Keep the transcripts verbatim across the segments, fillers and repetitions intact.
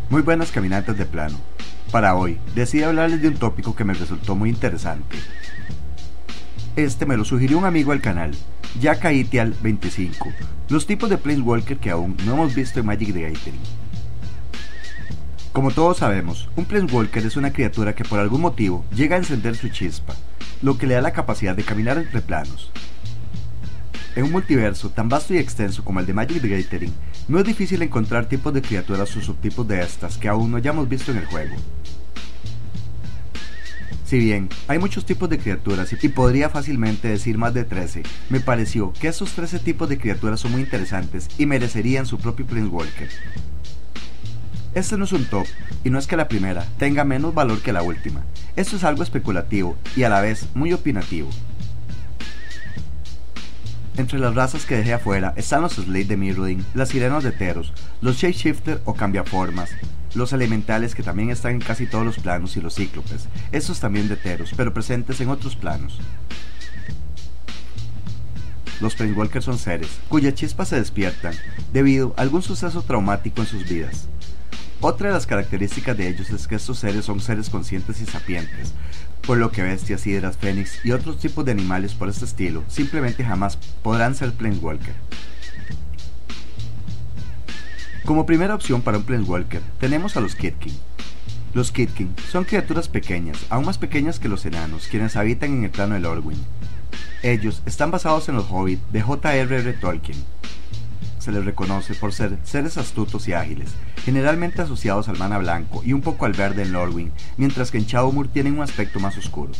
Muy buenas caminantes de plano. Para hoy, decidí hablarles de un tópico que me resultó muy interesante. Este me lo sugirió un amigo del canal, Yakaitial veinticinco, los tipos de Planeswalker que aún no hemos visto en Magic the Gathering. Como todos sabemos, un Planeswalker es una criatura que por algún motivo llega a encender su chispa, lo que le da la capacidad de caminar entre planos. En un multiverso tan vasto y extenso como el de Magic the Gathering, no es difícil encontrar tipos de criaturas o subtipos de estas que aún no hayamos visto en el juego. Si bien hay muchos tipos de criaturas y podría fácilmente decir más de trece, me pareció que estos trece tipos de criaturas son muy interesantes y merecerían su propio Planeswalker. Este no es un top, y no es que la primera tenga menos valor que la última. Esto es algo especulativo y a la vez muy opinativo. Entre las razas que dejé afuera están los Slade de Mirrodin, las Sirenas de Teros, los Shapeshifter o Cambiaformas, los Elementales que también están en casi todos los planos y los Cíclopes, estos también de Teros, pero presentes en otros planos. Los Planeswalkers son seres cuya chispa se despiertan debido a algún suceso traumático en sus vidas. Otra de las características de ellos es que estos seres son seres conscientes y sapientes, por lo que bestias, hidras, fénix y otros tipos de animales por este estilo simplemente jamás podrán ser Planeswalker. Como primera opción para un Planeswalker tenemos a los Kid-King. Los Kid-King son criaturas pequeñas, aún más pequeñas que los enanos, quienes habitan en el plano del Lorwyn. Ellos están basados en los Hobbit de J R R Tolkien. Se les reconoce por ser seres astutos y ágiles, generalmente asociados al mana blanco y un poco al verde en Lorwyn, mientras que en Shadowmoor tienen un aspecto más oscuro.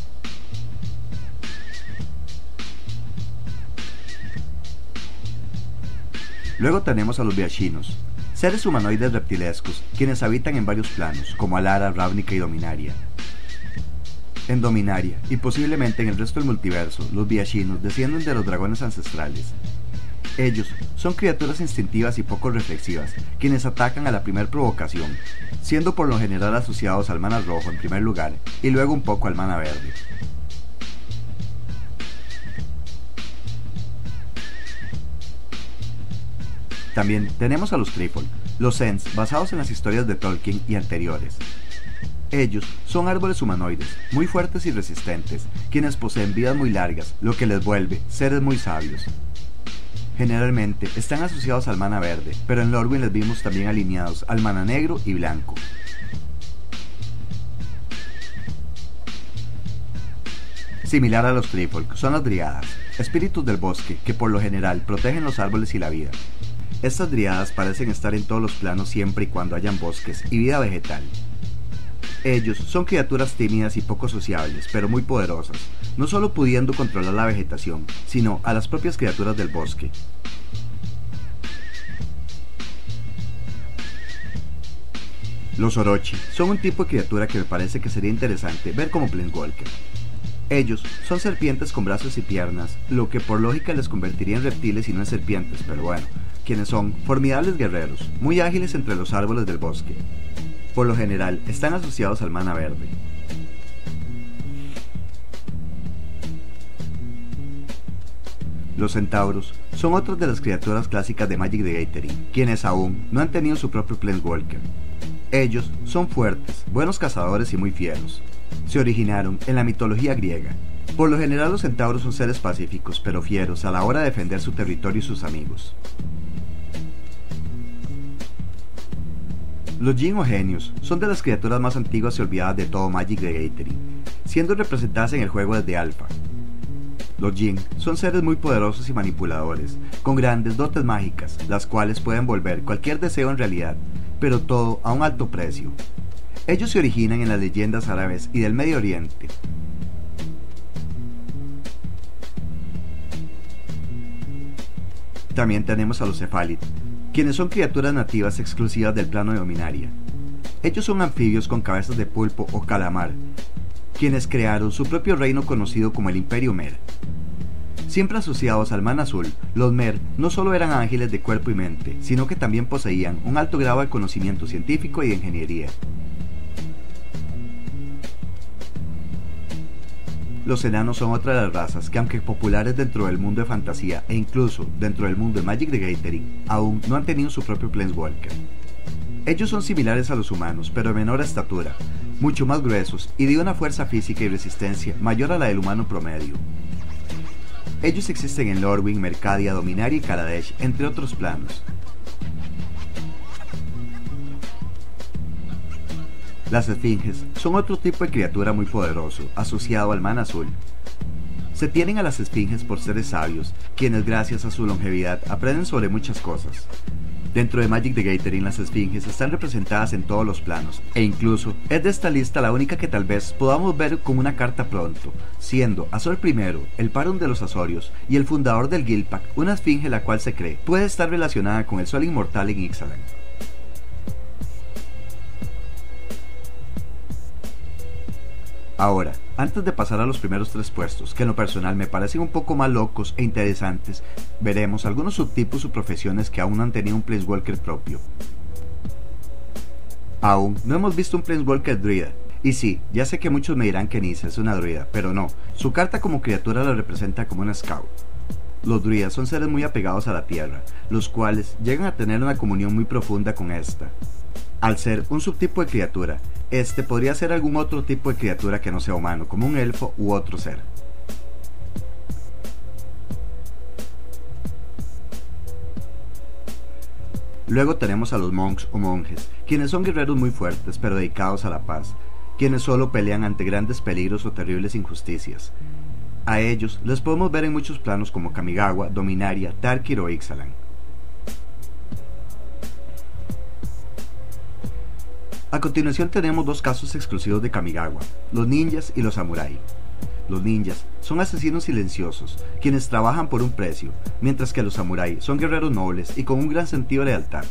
Luego tenemos a los Viashinos, seres humanoides reptilescos, quienes habitan en varios planos, como Alara, Ravnica y Dominaria. En Dominaria, y posiblemente en el resto del multiverso, los Viashinos descienden de los dragones ancestrales. Ellos son criaturas instintivas y poco reflexivas, quienes atacan a la primera provocación, siendo por lo general asociados al mana rojo en primer lugar, y luego un poco al mana verde. También tenemos a los Trifolk, los Ents basados en las historias de Tolkien y anteriores. Ellos son árboles humanoides, muy fuertes y resistentes, quienes poseen vidas muy largas, lo que les vuelve seres muy sabios. Generalmente están asociados al mana verde, pero en Lorwyn les vimos también alineados al mana negro y blanco. Similar a los Trifolk son las Driadas, espíritus del bosque que por lo general protegen los árboles y la vida. Estas Driadas parecen estar en todos los planos siempre y cuando hayan bosques y vida vegetal. Ellos son criaturas tímidas y poco sociables, pero muy poderosas, no solo pudiendo controlar la vegetación, sino a las propias criaturas del bosque. Los Orochi son un tipo de criatura que me parece que sería interesante ver como Planeswalker. Ellos son serpientes con brazos y piernas, lo que por lógica les convertiría en reptiles y no en serpientes, pero bueno, quienes son formidables guerreros, muy ágiles entre los árboles del bosque. Por lo general, están asociados al mana verde. Los centauros son otras de las criaturas clásicas de Magic the Gathering, quienes aún no han tenido su propio Planeswalker. Ellos son fuertes, buenos cazadores y muy fieros. Se originaron en la mitología griega. Por lo general los centauros son seres pacíficos, pero fieros a la hora de defender su territorio y sus amigos. Los Djinn o Genios son de las criaturas más antiguas y olvidadas de todo Magic the Gathering, siendo representadas en el juego desde Alpha. Los Djinn son seres muy poderosos y manipuladores, con grandes dotes mágicas, las cuales pueden volver cualquier deseo en realidad, pero todo a un alto precio. Ellos se originan en las leyendas árabes y del Medio Oriente. También tenemos a los Cephalid, quienes son criaturas nativas exclusivas del plano de Dominaria. Ellos son anfibios con cabezas de pulpo o calamar, quienes crearon su propio reino conocido como el Imperio Mer. Siempre asociados al mana azul, los Mer no solo eran ángeles de cuerpo y mente, sino que también poseían un alto grado de conocimiento científico y de ingeniería. Los enanos son otra de las razas que, aunque populares dentro del mundo de fantasía e incluso dentro del mundo de Magic the Gathering, aún no han tenido su propio Planeswalker. Ellos son similares a los humanos, pero de menor estatura, mucho más gruesos y de una fuerza física y resistencia mayor a la del humano promedio. Ellos existen en Lorwyn, Mercadia, Dominaria y Kaladesh, entre otros planos. Las esfinges son otro tipo de criatura muy poderoso, asociado al man azul. Se tienen a las esfinges por seres sabios, quienes gracias a su longevidad aprenden sobre muchas cosas. Dentro de Magic the Gathering, las esfinges están representadas en todos los planos, e incluso es de esta lista la única que tal vez podamos ver con una carta pronto, siendo Azor primero, el Parum de los Azorios y el fundador del Guildpact, una esfinge la cual se cree puede estar relacionada con el Sol Inmortal en Ixalan. Ahora, antes de pasar a los primeros tres puestos, que en lo personal me parecen un poco más locos e interesantes, veremos algunos subtipos o profesiones que aún no han tenido un Planeswalker propio. Aún no hemos visto un Planeswalker druida, y sí, ya sé que muchos me dirán que Nissa es una druida, pero no, su carta como criatura la representa como una scout. Los druidas son seres muy apegados a la tierra, los cuales llegan a tener una comunión muy profunda con esta. Al ser un subtipo de criatura, este podría ser algún otro tipo de criatura que no sea humano, como un elfo u otro ser. Luego tenemos a los monks o monjes, quienes son guerreros muy fuertes pero dedicados a la paz, quienes solo pelean ante grandes peligros o terribles injusticias. A ellos les podemos ver en muchos planos como Kamigawa, Dominaria, Tarkir o Ixalan. A continuación tenemos dos casos exclusivos de Kamigawa, los ninjas y los samurai. Los ninjas son asesinos silenciosos, quienes trabajan por un precio, mientras que los samurai son guerreros nobles y con un gran sentido de lealtad.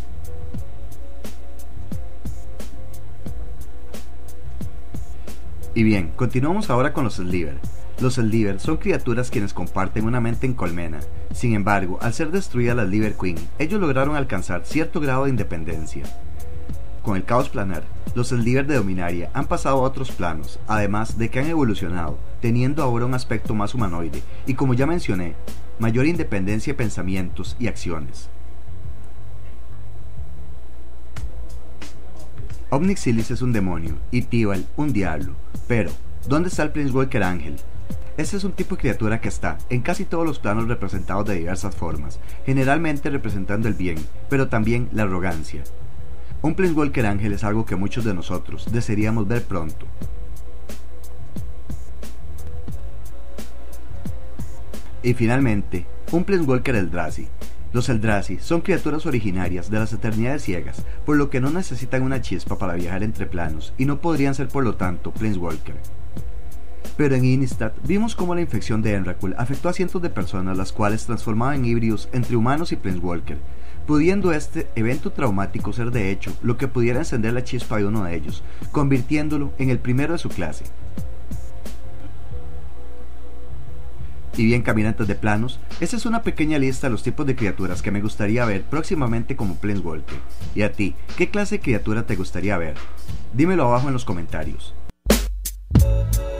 Y bien, continuamos ahora con los Sliver. Los Sliver son criaturas quienes comparten una mente en colmena. Sin embargo, al ser destruida la Sliver Queen, ellos lograron alcanzar cierto grado de independencia. Con el caos planar, los Sliver de Dominaria han pasado a otros planos, además de que han evolucionado, teniendo ahora un aspecto más humanoide y, como ya mencioné, mayor independencia de pensamientos y acciones. Omnixilis es un demonio y Tibalt un diablo, pero ¿dónde está el Planeswalker Ángel? Este es un tipo de criatura que está en casi todos los planos representados de diversas formas, generalmente representando el bien, pero también la arrogancia. Un Planeswalker Ángel es algo que muchos de nosotros desearíamos ver pronto. Y finalmente, un Planeswalker Eldrazi. Los Eldrazi son criaturas originarias de las eternidades ciegas, por lo que no necesitan una chispa para viajar entre planos y no podrían ser por lo tanto Planeswalker. Pero en Innistrad vimos cómo la infección de Emrakul afectó a cientos de personas, las cuales transformaban en híbridos entre humanos y Planeswalker, pudiendo este evento traumático ser de hecho lo que pudiera encender la chispa de uno de ellos, convirtiéndolo en el primero de su clase. Y bien, caminantes de planos, esta es una pequeña lista de los tipos de criaturas que me gustaría ver próximamente como Planeswalker. ¿Y a ti, qué clase de criatura te gustaría ver? Dímelo abajo en los comentarios.